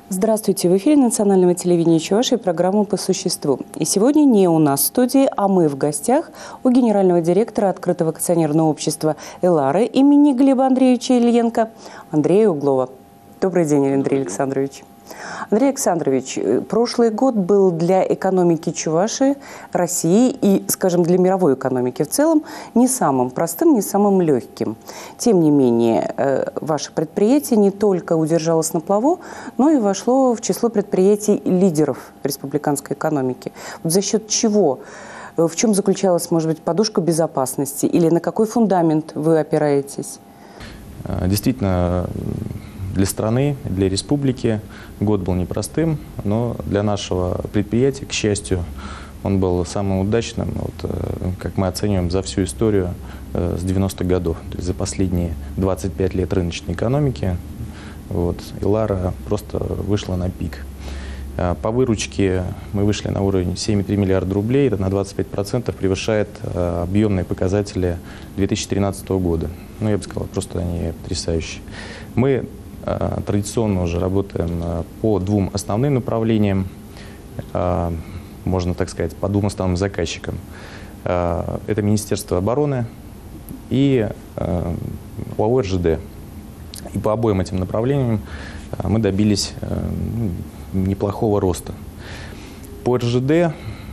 Здравствуйте! В эфире национального телевидения Чувашии программа «По существу». И сегодня не у нас в студии, а мы в гостях у генерального директора открытого акционерного общества «Элара» имени Глеба Андреевича Ильенко Андрея Углова. Добрый день, Андрей Александрович. Андрей Александрович, прошлый год был для экономики Чувашии, России и, скажем, для мировой экономики в целом не самым простым, не самым легким. Тем не менее, ваше предприятие не только удержалось на плаву, но и вошло в число предприятий лидеров республиканской экономики. Вот за счет чего? В чем заключалась, может быть, подушка безопасности? Или на какой фундамент вы опираетесь? Действительно, для страны, для республики год был непростым, но для нашего предприятия, к счастью, он был самым удачным, как мы оцениваем, за всю историю с 90-х годов. То есть за последние 25 лет рыночной экономики Элара просто вышла на пик. По выручке мы вышли на уровень 7,3 миллиарда рублей, это на 25% превышает объемные показатели 2013 года. Я бы сказал, просто они потрясающие. Мы традиционно уже работаем по двум основным направлениям, можно так сказать, по двум основным заказчикам. Это Министерство обороны и ОАО «РЖД». И по обоим этим направлениям мы добились неплохого роста. По РЖД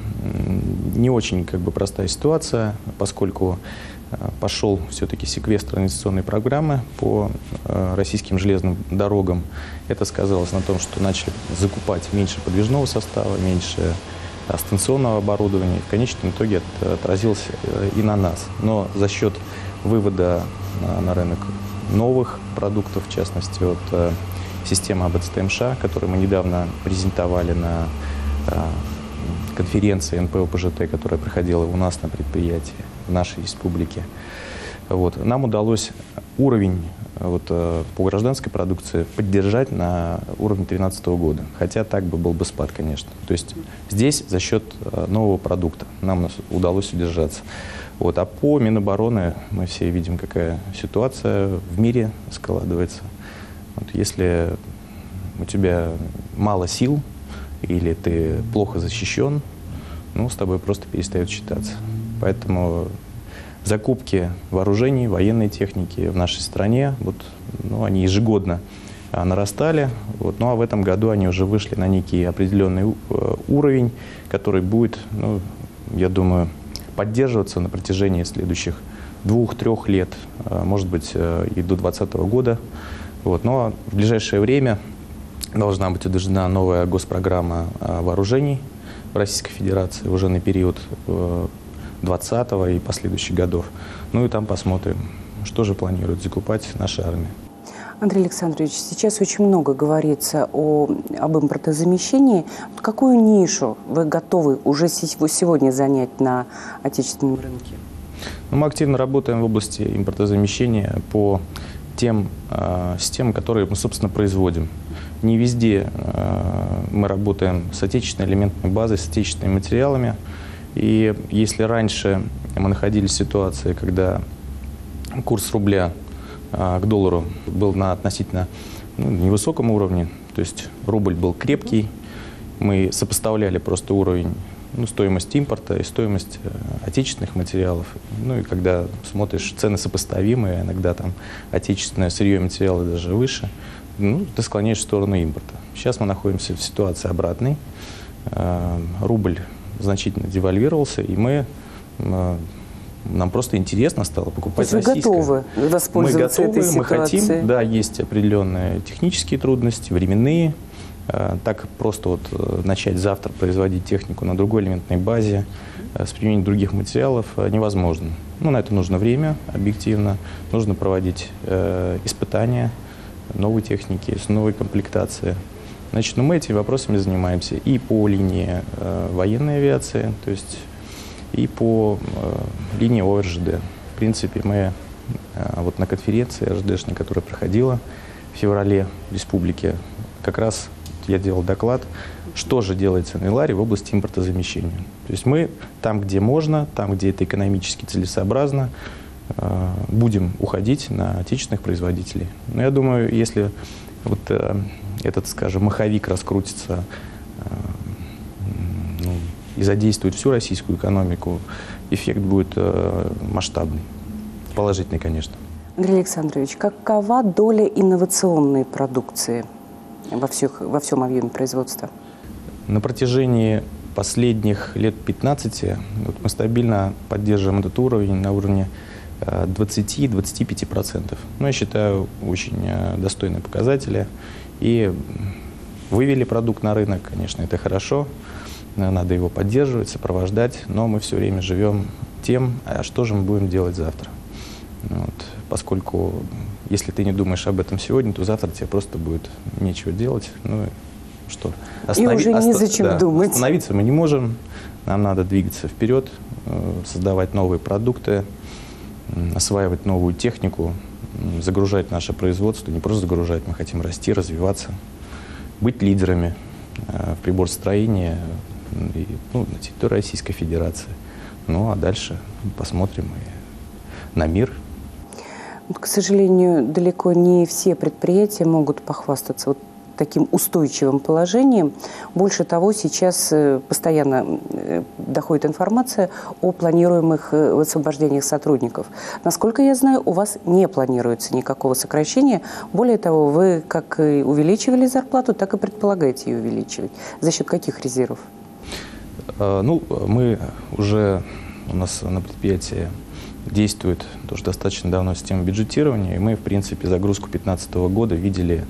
не очень простая ситуация, поскольку пошел все-таки секвестр инвестиционной программы по российским железным дорогам. Это сказалось на том, что начали закупать меньше подвижного состава, меньше станционного оборудования. В конечном итоге это отразилось и на нас. Но за счет вывода на рынок новых продуктов, в частности, системы АБЦ-ТМШ, которую мы недавно презентовали на конференции НПО-ПЖТ, которая проходила у нас на предприятии, в нашей республике. Нам удалось уровень по гражданской продукции поддержать на уровне 2013 года. Хотя так был бы спад, конечно. То есть здесь за счет нового продукта нам удалось удержаться. А по Минобороны мы все видим, какая ситуация в мире складывается. Если у тебя мало сил или ты плохо защищен, с тобой просто перестают считаться. Поэтому закупки вооружений, военной техники в нашей стране, они ежегодно нарастали. А в этом году они уже вышли на некий определенный уровень, который будет, я думаю, поддерживаться на протяжении следующих 2-3 лет, может быть, и до 2020 года. Но в ближайшее время должна быть утверждена новая госпрограмма вооружений в Российской Федерации уже на период 2020 и последующих годов. И там посмотрим, что же планирует закупать наша армия. Андрей Александрович, сейчас очень много говорится об импортозамещении. Какую нишу вы готовы уже сегодня занять на отечественном рынке? Мы активно работаем в области импортозамещения по тем системам, которые мы, собственно, производим. Не везде мы работаем с отечественной элементной базой, с отечественными материалами. И если раньше мы находились в ситуации, когда курс рубля к доллару был на относительно невысоком уровне, то есть рубль был крепкий, мы сопоставляли просто уровень стоимость импорта и стоимость отечественных материалов. И когда смотришь, цены сопоставимые, иногда там отечественное сырье и материалы даже выше, ты склоняешь в сторону импорта. Сейчас мы находимся в ситуации обратной. Рубль значительно девальвировался, и нам просто интересно стало покупать российское. Вы готовы воспользоваться этой ситуацией? Мы хотим, да, есть определенные технические трудности, временные. Так просто начать завтра производить технику на другой элементной базе с применением других материалов невозможно. На это нужно время, объективно. Нужно проводить испытания новой техники, с новой комплектацией. Мы этими вопросами занимаемся и по линии военной авиации, то есть и по линии ОРЖД. В принципе, мы на конференции РЖДшной, которая проходила в феврале в республике, как раз я делал доклад, что же делается на Эларе в области импортозамещения. То есть мы там, где можно, там, где это экономически целесообразно, будем уходить на отечественных производителей. Но я думаю, если этот, скажем, маховик раскрутится и задействует всю российскую экономику, эффект будет масштабный, положительный, конечно. Андрей Александрович, какова доля инновационной продукции во всем объеме производства? На протяжении последних лет 15 мы стабильно поддерживаем этот уровень на уровне 20-25%. Я считаю, очень достойные показатели. И вывели продукт на рынок, конечно, это хорошо, надо его поддерживать, сопровождать, но мы все время живем тем, а что же мы будем делать завтра. Поскольку если ты не думаешь об этом сегодня, то завтра тебе просто будет нечего делать. Что? И уже незачем думать. Остановиться мы не можем, нам надо двигаться вперед, создавать новые продукты, осваивать новую технику, загружать наше производство, не просто загружать, мы хотим расти, развиваться, быть лидерами в приборостроении на территории Российской Федерации. А дальше посмотрим и на мир. К сожалению, далеко не все предприятия могут похвастаться таким устойчивым положением. Больше того, сейчас постоянно доходит информация о планируемых освобождениях сотрудников. Насколько я знаю, у вас не планируется никакого сокращения. Более того, вы как и увеличивали зарплату, так и предполагаете ее увеличивать. За счет каких резервов? Мы уже, у нас на предприятии действует тоже достаточно давно система бюджетирования, и мы, в принципе, загрузку 2015 года видели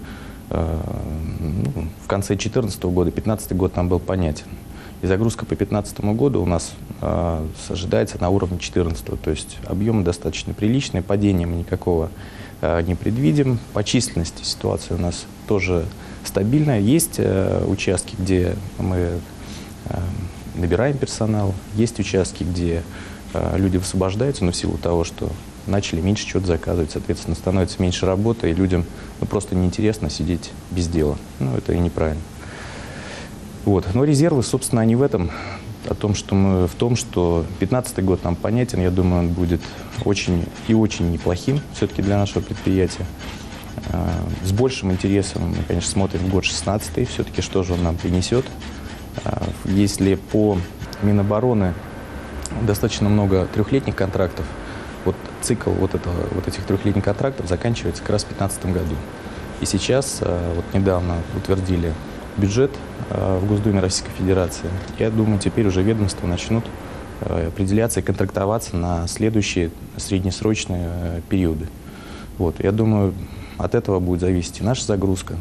в конце 2014 года. 2015 год нам был понятен. И загрузка по 2015 году у нас ожидается на уровне 2014. То есть объемы достаточно приличные, падения мы никакого не предвидим. По численности ситуация у нас тоже стабильная. Есть участки, где мы набираем персонал, есть участки, где люди высвобождаются, но в силу того, что начали меньше чего-то заказывать, соответственно, становится меньше работы, и людям просто неинтересно сидеть без дела. Это и неправильно. Но резервы, собственно, они в этом, в том, что 2015 год нам понятен, я думаю, он будет очень и очень неплохим все-таки для нашего предприятия. С большим интересом мы, конечно, смотрим в год 2016, все-таки что же он нам принесет. Если по Минобороны достаточно много трехлетних контрактов, цикл этих трехлетних контрактов заканчивается как раз в 2015 году. И сейчас, недавно утвердили бюджет в Госдуме Российской Федерации. Я думаю, теперь уже ведомства начнут определяться и контрактоваться на следующие среднесрочные периоды. Я думаю, от этого будет зависеть и наша загрузка.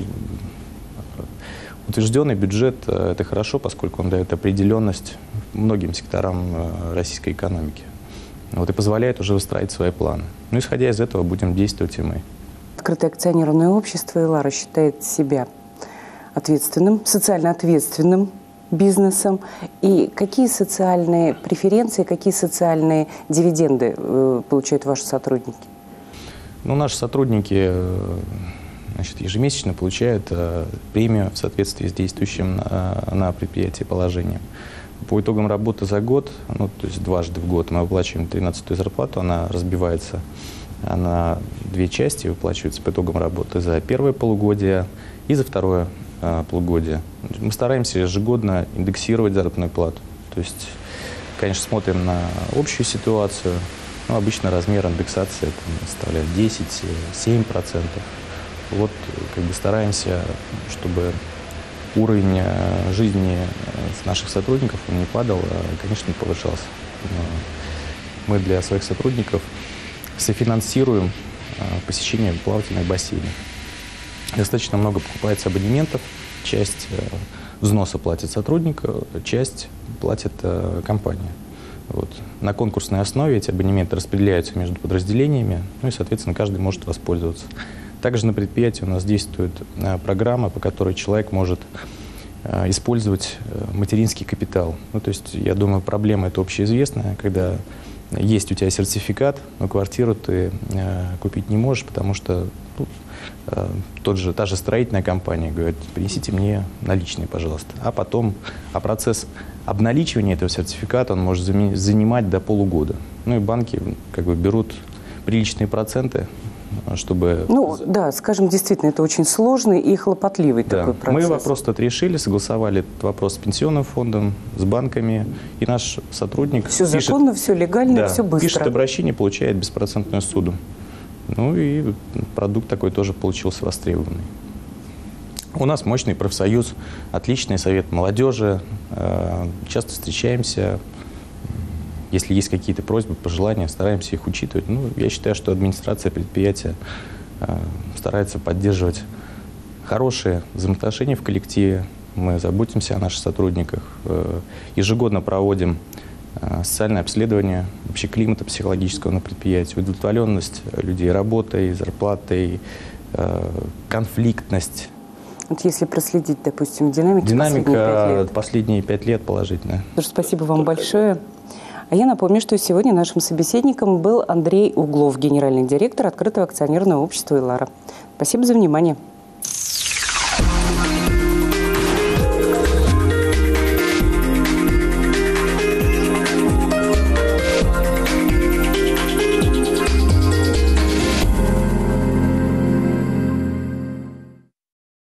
Утвержденный бюджет – это хорошо, поскольку он дает определенность многим секторам российской экономики. И позволяет уже выстраивать свои планы. Исходя из этого, будем действовать и мы. Открытое акционерное общество «Элара» считает себя ответственным, социально ответственным бизнесом. И какие социальные преференции, какие социальные дивиденды получают ваши сотрудники? Наши сотрудники ежемесячно получают премию в соответствии с действующим на предприятии положением. По итогам работы за год, то есть дважды в год, мы выплачиваем 13-ю зарплату, она разбивается на две части, выплачивается по итогам работы за первое полугодие и за второе полугодие. Мы стараемся ежегодно индексировать заработную плату. То есть, конечно, смотрим на общую ситуацию, обычно размер индексации составляет 10-7%. Стараемся, чтобы уровень жизни наших сотрудников не падал, а, конечно, повышался. Мы для своих сотрудников софинансируем посещение плавательных бассейнов. Достаточно много покупается абонементов, часть взноса платит сотрудник, часть платит компания. На конкурсной основе эти абонементы распределяются между подразделениями, и, соответственно, каждый может воспользоваться. Также на предприятии у нас действует программа, по которой человек может использовать материнский капитал. То есть, я думаю, проблема эта общеизвестная, когда есть у тебя сертификат, но квартиру ты купить не можешь, потому что та же строительная компания говорит: принесите мне наличные, пожалуйста. А процесс обналичивания этого сертификата, он может занимать до полугода. И банки берут приличные проценты чтобы... Ну, да, скажем, действительно, это очень сложный и хлопотливый такой процесс. Мы вопрос этот решили, согласовали этот вопрос с пенсионным фондом, с банками, и наш сотрудник все законно, все легально, все быстро. Пишет обращение, получает беспроцентную ссуду. Ну и продукт такой тоже получился востребованный. У нас мощный профсоюз, отличный совет молодежи, часто встречаемся. Если есть какие-то просьбы, пожелания, стараемся их учитывать. Ну, я считаю, что администрация предприятия старается поддерживать хорошие взаимоотношения в коллективе. Мы заботимся о наших сотрудниках, ежегодно проводим социальное обследование вообще климата психологического на предприятии, удовлетворенность людей работой, зарплатой, конфликтность. Вот если проследить, допустим, динамика последние 5 лет положительная. Спасибо вам большое. А я напомню, что сегодня нашим собеседником был Андрей Углов, генеральный директор открытого акционерного общества «Элара». Спасибо за внимание.